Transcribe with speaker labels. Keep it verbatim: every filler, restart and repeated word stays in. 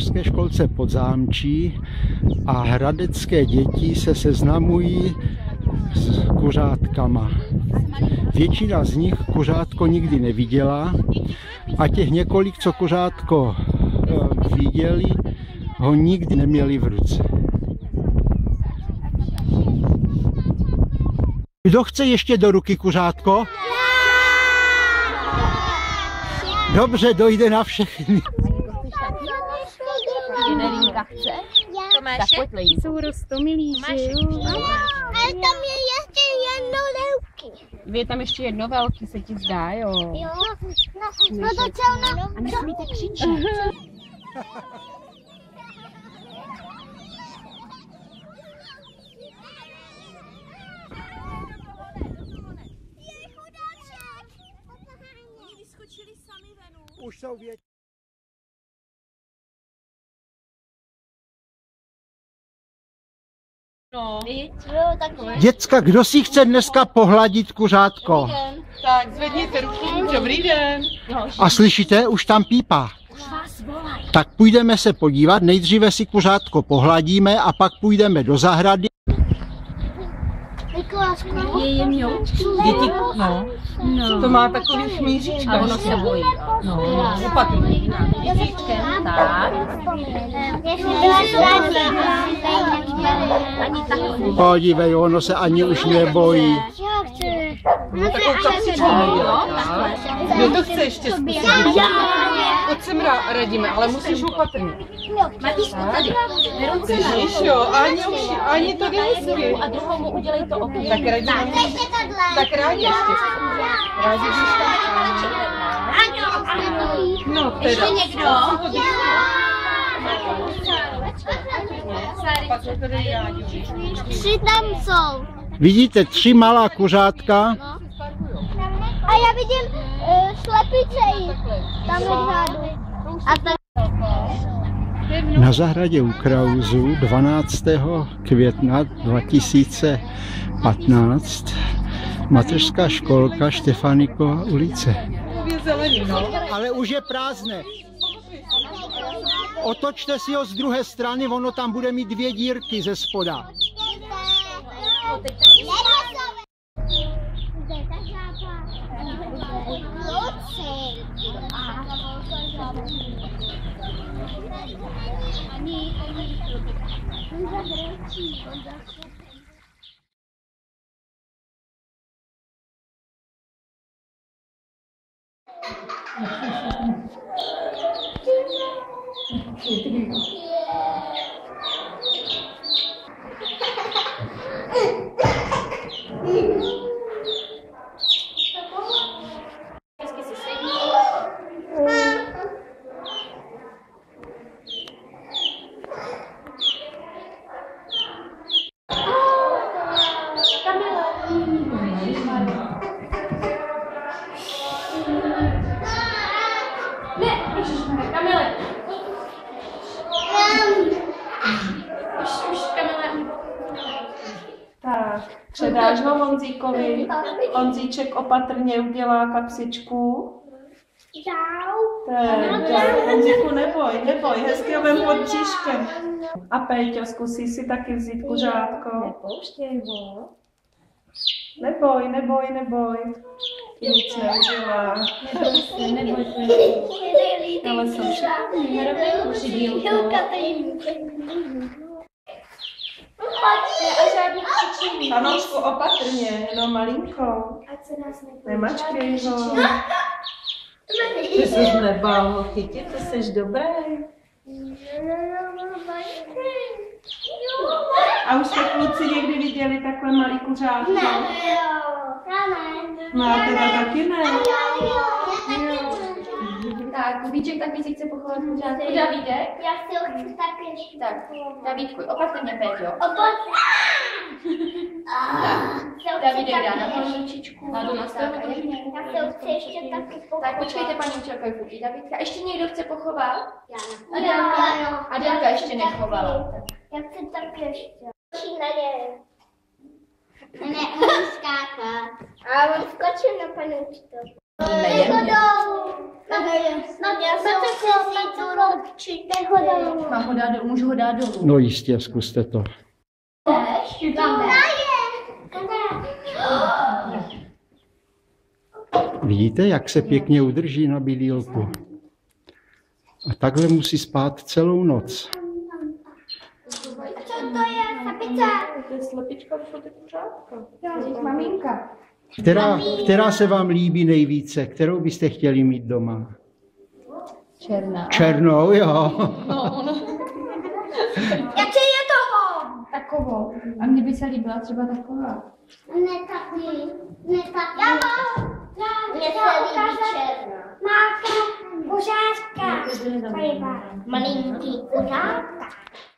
Speaker 1: mateřské školce Podzámčí a hradecké děti se seznamují s kuřátkama. Většina z nich kuřátko nikdy neviděla a těch několik, co kuřátko viděli, ho nikdy neměli v ruce. Kdo chce ještě do ruky kuřátko? Dobře, dojde na všechny.
Speaker 2: Nelinka chce? Tak pojď, jsou roztomilí, že jo?
Speaker 3: Ale tam je ještě jedno velký.
Speaker 2: Je tam ještě jedno velký, se ti zdá, jo?
Speaker 3: Jo, no, no to co ono?
Speaker 2: A nesmíte křičet.
Speaker 1: Už jsou větší.
Speaker 2: No.
Speaker 1: Děcka, kdo si chce dneska pohladit kuřátko?
Speaker 4: Tak zvedněte ruku, dobrý den.
Speaker 1: A slyšíte, už tam pípá. Tak půjdeme se podívat, nejdříve si kuřátko pohladíme a pak půjdeme do zahrady.
Speaker 2: Je jemňoučký.
Speaker 4: Děti, no.
Speaker 2: No.
Speaker 4: To má takový chmíříčka.
Speaker 2: A ono se bojí.
Speaker 4: No, opatrně.
Speaker 2: Ježíčkem, tak. Ani takový.
Speaker 1: Podívej, ono se ani už nebojí.
Speaker 4: No, takovou kapsičku nedělá. Kdo to chce ještě zkusit? Pojď sem radíme, ale musíš opatrně.
Speaker 2: Matíšku, tady.
Speaker 4: Ježíš, jo, ani už, ani to vymyslí.
Speaker 2: A druhou mu udělej to opět.
Speaker 4: Tak radíme. Tak rádi ještě. Rádi, když tam. No, teda.
Speaker 2: Ještě někdo?
Speaker 3: Tři tam jsou.
Speaker 1: Vidíte tři malá kuřátka?
Speaker 3: A já vidím uh, slepice tam vzadu. A tak.
Speaker 1: Na zahradě u Krausů dvanáctého května dva tisíce patnáct mateřská školka Štefanikova ulice. Ale už je prázdné. Otočte si ho z druhé strany, ono tam bude mít dvě dírky ze spoda.
Speaker 4: Tak, předáš ho Honzíkovi. Honzíček opatrně udělá kapsičku. Tak, Honzíku, neboj, neboj, hezky ho vem pod bříškem. A Péťo, zkusí si taky vzít kuřátko.
Speaker 2: Nepouštěj ho.
Speaker 4: Neboj, neboj, neboj. Nic neudělá.
Speaker 2: Neboj se, neboj se.
Speaker 4: Ale jsou šikovní.
Speaker 2: Nerovnej křidílko.
Speaker 4: Panoušku, opatrně, no malinko. Nemačkej ho. Ty jsi nebál ho chytit, ty jsi dobrý. A už jste kluci někdy viděli takhle malý kuřátko? No a teda taky ne.
Speaker 2: Tak, Kubíček taky si chce pochovat kuřátko. Davídek?
Speaker 3: Já si ho chci taky ještě.
Speaker 2: Tak, Davídku, opatrně, Péťo.
Speaker 3: Opatrně.
Speaker 2: Tak, Davídek dá na polničičku. A do nastavka.
Speaker 3: Já si ho chci ještě taky pochovat.
Speaker 2: Tak počkejte, paní učitelko, chutí Davídka. Ještě někdo chce pochovat?
Speaker 3: Já
Speaker 2: Adélka. Adélka ještě nechovala.
Speaker 3: Já chci taky ještě. Na ně. Ne, on skákat. A on skočil na paní učitelku.
Speaker 2: Mám ho dát dolů, můžu ho dát dolů.
Speaker 1: No jistě, zkuste to. Vidíte, jak se pěkně udrží na bílílku. A takhle musí spát celou noc.
Speaker 3: Co to je, slepice?
Speaker 4: To je slepička, to jsou ty kuřátka.
Speaker 2: Maminka.
Speaker 1: Která, která se vám líbí nejvíce? Kterou byste chtěli mít doma?
Speaker 2: Černá.
Speaker 1: Černou, jo.
Speaker 3: Jak je toho?
Speaker 2: Takovou. A mně by se líbila třeba taková.
Speaker 3: Ne taky. Ne taky. Já mám. Mně se líbí černá. Máka, kuřátka. Malinký kuřátka.